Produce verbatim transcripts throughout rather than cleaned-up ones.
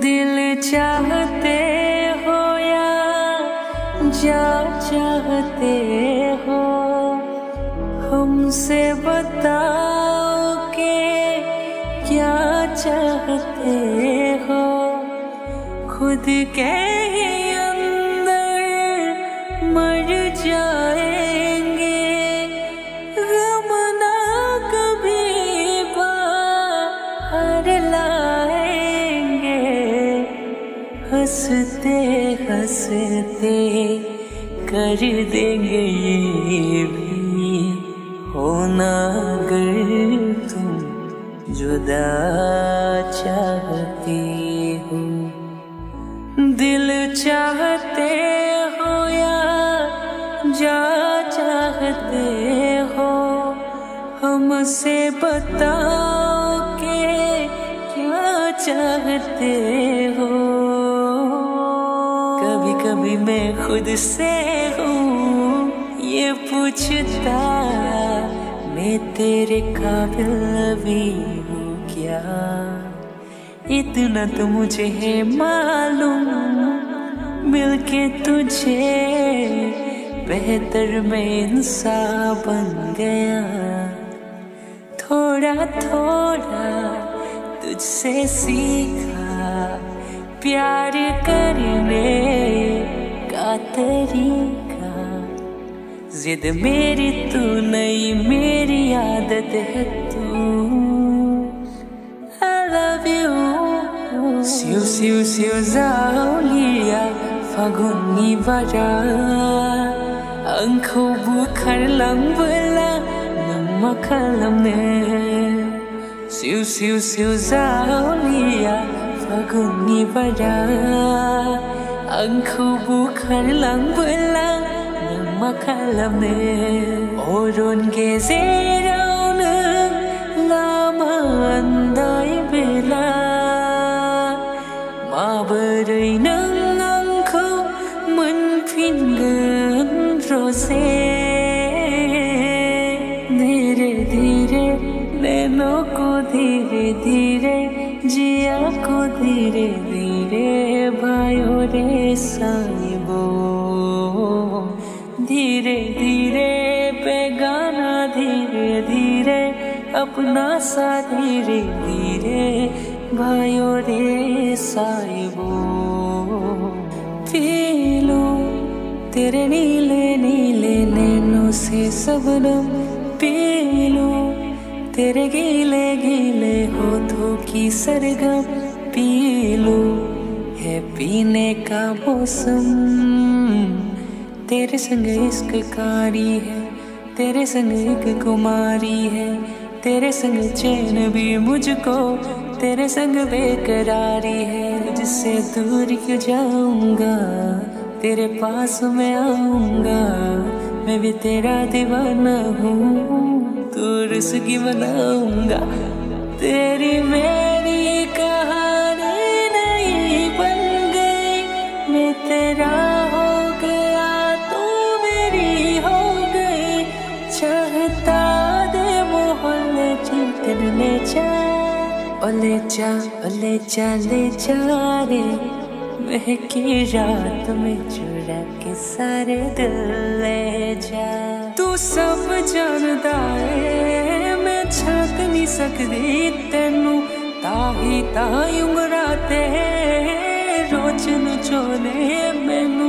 दिल चाहते हो या जा चाहते हो, हमसे बताओ कि क्या चाहते हो। खुद के ही अंदर मर जाएंगे, गम ना कभी बाहर लाएंगे। हंसते हंसते कर देंगे ये भी, होना अगर तुम जुदा चाहती हो। दिल चाहते हो या जा चाहते हो, हमसे बताओ कि क्या चाहते हो। कभी कभी मैं खुद से हूँ ये पूछता, मैं तेरे काबिल भी हूँ क्या। इतना तो मुझे है मालूम, मिलके तुझे बेहतर मैं इंसान बन गया। थोड़ा थोड़ा तुझसे सीखा प्यार करने का तरीका। जिद मेरी तू नहीं, मेरी आदत है तू। I love you. सिउ सिउ सिउ जावलिया फागुननि बारा, आंखौ बुखारलांबोला नों मा खालामनो। सिउ सिउ सिउ जावलिया फागुननि बारा, आंखौ बुखारलांबोला नों मा खालामनो। अरन गेजेराव नों लामा आन्दायबोला, माबोरै नों आंखौ मोनफिनगोन रजे। धीरे धीरे नैनों को धीरे धीरे, जिया को धीरे धीरे भायो रे साहिबो। धीरे धीरे बेगाना धीरे धीरे, अपना सा धीरे धीरे भायो रे साहिबो। पी लो तेरे नीले नीले नैनों से सबनम, पी लो तेरे गीले गीले होठों की सरगम। पी लो है पीने का मौसम, तेरे संग इश्क कारी है, तेरे संग एक कुमारी है। तेरे संग चैन भी मुझको, तेरे संग बेकरारी है। जिससे दूर क्यों जाऊंगा, तेरे पास मैं आऊंगा। मैं भी तेरा दीवाना हूँ, तू रुसगी बनाऊंगा। तेरी मेरी कहानी नहीं बन गई, मैं तेरा हो गया तू मेरी हो गई। चाहता दे मोहल्ले चलकर ले जा, ओ ले जा ओ ले जा ले जा रे। महकी रात में चुरा के सारे दिल ले जा। तू सब जानदा है मैं छाक नहीं सकदी तेनू, ताही ताही उंगरा ते रोज नचोने मैनू।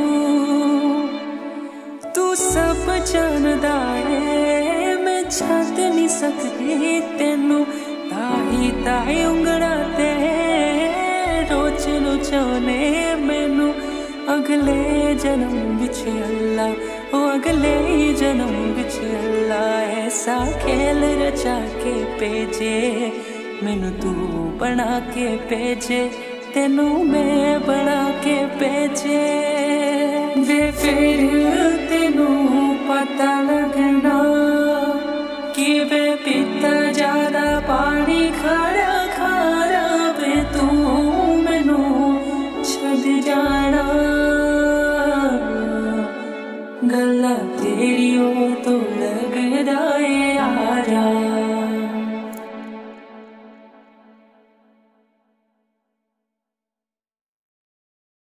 तू सब जानदा है मैं छाक नहीं सकदी तेनू, ताही ताही उंगरा ते रोज नचोने मैनू। अगले जन्म बिच अल्लाह, ओ अगले जन्म बिच अल्लाह ऐसा खेल रचा के भेजे मैनू। तू बना के भेजे, तेनू मैं बना के भेजे। वे फिर तेनू पता लगना